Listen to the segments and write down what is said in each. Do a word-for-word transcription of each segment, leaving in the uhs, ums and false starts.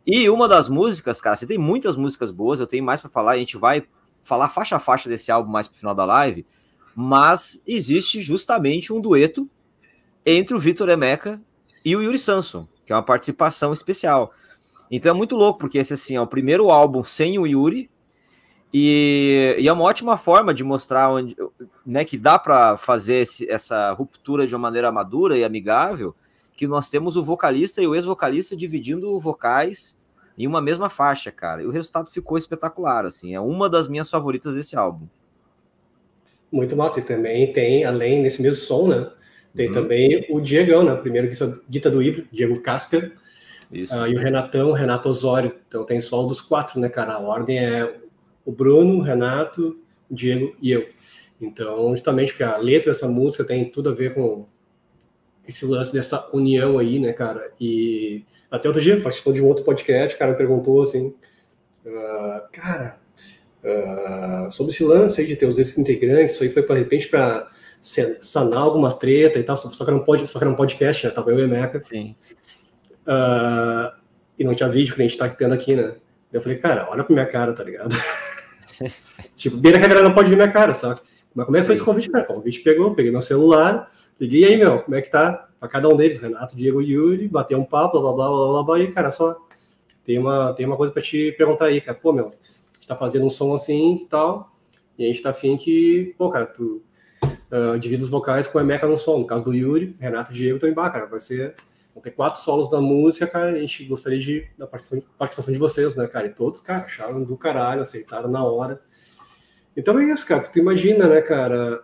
E uma das músicas, cara, você tem muitas músicas boas, eu tenho mais pra falar, a gente vai falar faixa a faixa desse álbum mais pro final da live, mas existe justamente um dueto entre o Victor Emeka e o Yuri Samson, que é uma participação especial. Então é muito louco, porque esse assim, é o primeiro álbum sem o Yuri, e, e é uma ótima forma de mostrar onde, né, que dá para fazer esse, essa ruptura de uma maneira madura e amigável, que nós temos o vocalista e o ex-vocalista dividindo vocais em uma mesma faixa, cara. E o resultado ficou espetacular, assim. É uma das minhas favoritas desse álbum. Muito massa. E também tem, além desse mesmo som, né? Tem uhum. também o Diegão, né? Primeiro guitarra do híbrido, Diego Casper. Isso. Uh, e o Renatão, Renato Osório. Então tem solo dos quatro, né, cara? A ordem é o Bruno, o Renato, o Diego e eu. Então, justamente porque a letra dessa música tem tudo a ver com esse lance dessa união aí, né, cara? E até outro dia, participou de um outro podcast, o cara me perguntou assim, uh, cara, uh, sobre esse lance aí de ter os esses integrantes, isso aí foi, de repente, para sanar alguma treta e tal, só que era um, pod, só que era um podcast, né? Tava eu e o Meca. Sim. Uh, e não tinha vídeo que a gente tá tendo aqui, né? Eu falei, cara, olha pra minha cara, tá ligado? Tipo, beira que a galera não pode ver minha cara, sabe? Mas como é que foi esse convite, cara? O convite pegou, peguei meu celular, liguei aí, meu, como é que tá? Pra cada um deles, Renato, Diego e Yuri, bater um papo, blá, blá, blá, blá, blá, blá, e, cara, só tem uma, tem uma coisa pra te perguntar aí, cara. Pô, meu, a gente tá fazendo um som assim e tal, e a gente tá afim que, pô, cara, tu uh, divide os vocais com a Emeka no som. No caso do Yuri, Renato e Diego estão embaixo, cara. Vai ser, vão ter quatro solos da música, cara, a gente gostaria de, da participação, participação de vocês, né, cara? E todos, cara, acharam do caralho, aceitaram na hora. Então é isso, cara, tu imagina, né, cara,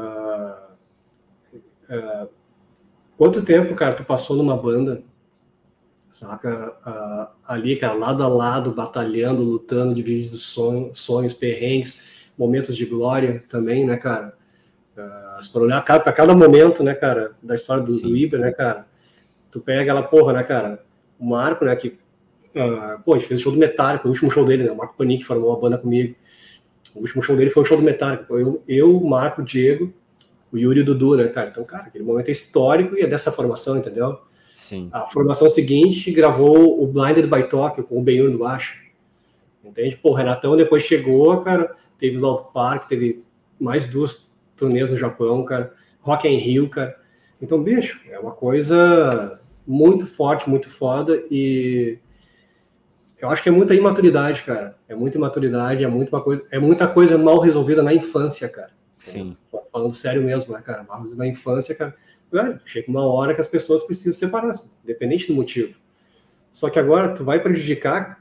uh, uh, quanto tempo, cara, tu passou numa banda, saca, uh, ali, cara, lado a lado, batalhando, lutando, dividindo sonhos, sonhos, perrengues, momentos de glória também, né, cara, uh, se for olhar para cada momento, né, cara, da história do, do Ibra, né, cara, tu pega ela, porra, né, cara, o Marco, né, que, uh, pô, a gente fez o show do Metallica, o último show dele, né, o Marco Panic formou uma banda comigo. O último show dele foi o show do Metallica. Eu, eu, o Marco, o Diego, o Yuri e o Dudu, né, cara? Então, cara, aquele momento é histórico e é dessa formação, entendeu? Sim. A formação seguinte gravou o Blinded by Tokyo com o Ben-Hur no baixo. Entende? Pô, o Renatão depois chegou, cara, teve o Alto Park, teve mais duas turnês no Japão, cara, Rock in Rio, cara. Então, bicho, é uma coisa muito forte, muito foda e eu acho que é muita imaturidade, cara. É muita imaturidade, é muita coisa, é muita coisa mal resolvida na infância, cara. Sim. Falando sério mesmo, né, cara? Mal resolvida na infância, cara. Velho, chega uma hora que as pessoas precisam separar-se, independente do motivo. Só que agora tu vai prejudicar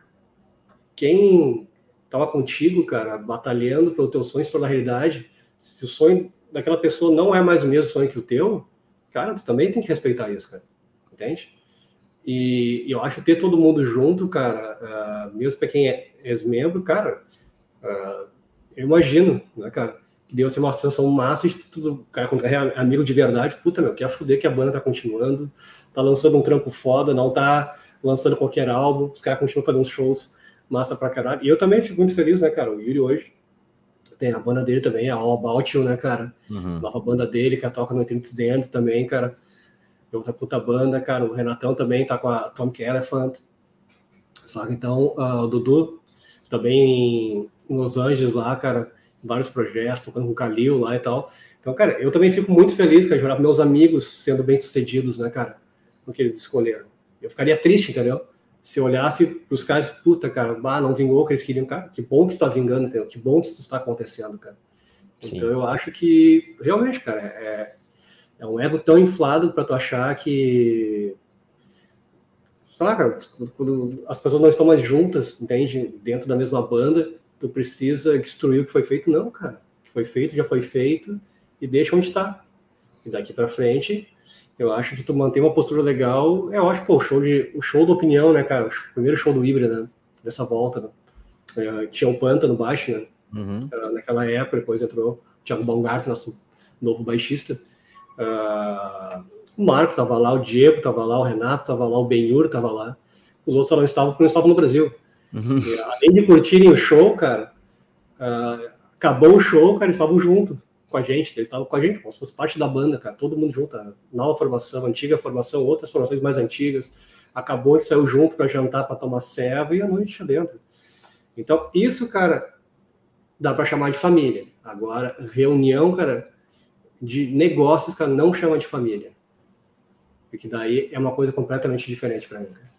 quem tava contigo, cara, batalhando pelo teu sonho se tornar realidade. Se o sonho daquela pessoa não é mais o mesmo sonho que o teu, cara, tu também tem que respeitar isso, cara. Entende? E eu acho que ter todo mundo junto, cara, uh, mesmo para quem é ex-membro, cara, uh, eu imagino, né, cara, que deu ser uma sensação massa de tudo, cara, quando é amigo de verdade, puta, meu, quer fuder que a banda tá continuando, tá lançando um trampo foda, não tá lançando qualquer álbum, os caras continuam fazendo uns shows massa pra caralho. E eu também fico muito feliz, né, cara, o Yuri hoje tem a banda dele também, a All About You, né, cara, uhum. Nova banda dele, que toca no Eternity End também, cara. Outra puta banda, cara, o Renatão também tá com a Atomic Elephant, sabe? Então, uh, o Dudu também em Los Angeles lá, cara, vários projetos, tocando com o Kalil lá e tal. Então, cara, eu também fico muito feliz, cara, de olhar meus amigos sendo bem-sucedidos, né, cara, no que eles escolheram. Eu ficaria triste, entendeu? Se eu olhasse pros caras, puta, cara, ah, não vingou o que eles queriam, cara, que bom que isso tá vingando, entendeu? Que bom que isso está acontecendo, cara. Sim. Então, eu acho que, realmente, cara, é... É um ego tão inflado para tu achar que... Sei lá, cara, quando as pessoas não estão mais juntas, entende? Dentro da mesma banda, tu precisa destruir o que foi feito. Não, cara. O que foi feito, já foi feito e deixa onde tá. E daqui para frente, eu acho que tu mantém uma postura legal. Eu acho, pô, o show, de, o show da opinião, né, cara? O primeiro show do Ibra, né? Dessa volta, né? É, tinha o Panta no baixo, né? Uhum. Naquela época, depois entrou o Thiago Baumgartner, nosso novo baixista. Uh, o Marco tava lá, o Diego tava lá, o Renato tava lá, o Ben-Hur tava lá. Os outros só não estavam porque não estavam no Brasil. Uhum. E, além de curtirem o show, cara, uh, acabou o show, cara, eles estavam junto com a gente, eles estavam com a gente, como se fosse parte da banda, cara, todo mundo junto, nova formação, antiga formação, outras formações mais antigas, acabou e saiu junto para jantar, para tomar ceva e a noite adentro. Então, isso, cara, dá para chamar de família. Agora, reunião, cara, de negócios, cara, não chama de família. Porque daí é uma coisa completamente diferente para mim.